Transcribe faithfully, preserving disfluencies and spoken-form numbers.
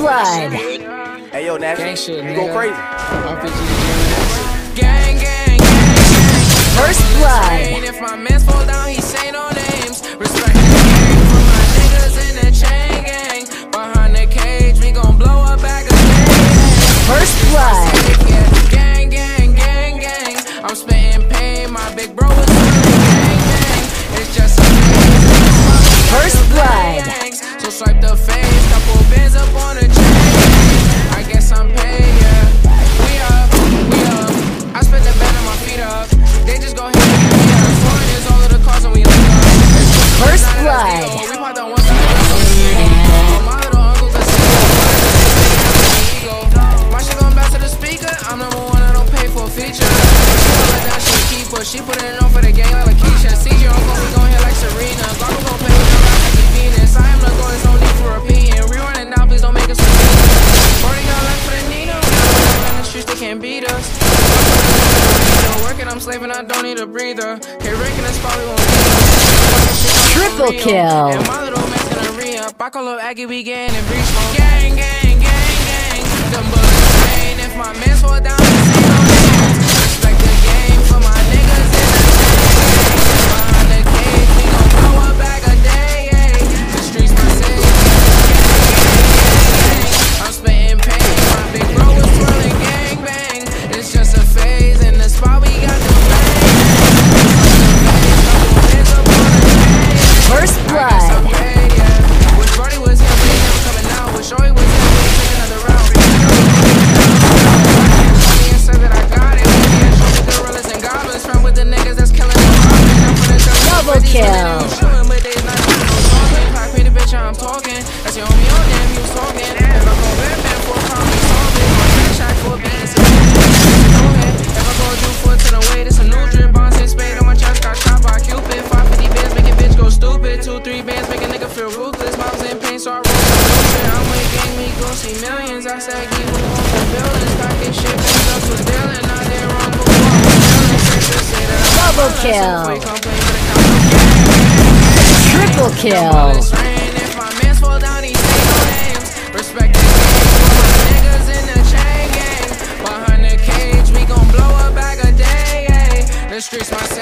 blood. Hey yo, Nash, Gang shit, you go nigga. crazy. Gang, gang, gang, gang. First blood. If my mans fall down, he say no names. Respect the game for my niggas in the chain gang. Behind the cage, we gon' blow up back again. First blood. Yeah, gang, gang, gang, gang. I'm spitting pain, my big bro is really gang, gang. It's just a First blood. So swipe the face, couple bands up on the chain. I guess I'm paid, yeah. We up, we up. I spent the band on my feet up. They just go ahead and get me up. Foreign is all of the cars and we link up. First blood. We part the ones that are my little uncle that's ego. My shit going back to the speaker. I'm number one, I don't pay for a feature. She let down, she a keeper. She put it on for the gang like Lakeisha. C J uncle, we gon' hit like Serena. Glocko gon' play with them like Venus. I am the goal, there's no need for repeating. We running down, please don't make us repeat. Forty got left for the Nino. In the streets, they can't beat us. Working, I'm slaving, I don't need a breather. Hey, Rick in the spot, we won't need us. Triple kill. And my little man's gonna re-up. I call up Aake, we getting in breach mode. Gang, gang, gang, gang. Them bullets rain. If my mans fall down, it's ain't no name. Respect the game for my niggas in the chain. Behind the cage, we gon' blow up back a day. The streets my city. I'm spitting pain. My big bro is twirling gang bang. It's just a phase. In the spot, we got the bang. First blood. Double kill. I'm talking, that's your homie on them, he was talking. If I go Batman for a comedy, solve it. One shot for a beat, it's a go ahead. If I go do foot to the weight, it's a new drip. Bonds and spade on my chest, got shot by Cupid. five fifty bands, make a bitch go stupid. Two, three bands, make a nigga feel ruthless. Mom's in pain, so I roll the I'm with gang, we gon' see millions. I said, give me home for buildings. Packing shit, bands up to dealing. Now they wrong before I'm feeling. Double kill. Triple kill. Respect the game for my niggas in the chain gang. Behind the cage, we gon' blow up back a day. The streets my